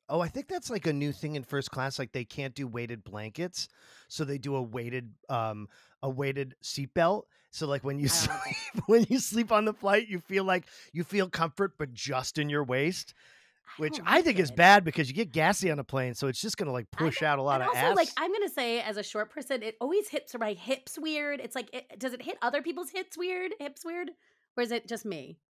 Oh, I think that's like a new thing in first class. Like they can't do weighted blankets, so they do a weighted seatbelt. So like when you I don't like that. sleep, when you sleep on the flight, you feel comfort, but just in your waist, I which don't I like think is it. bad because you get gassy on a plane, so it's just gonna like I push don't, out a lot and of also like ass. I'm gonna say as a short person, it always hits my hips weird. It's like, does it hit other people's hips weird? Or is it just me?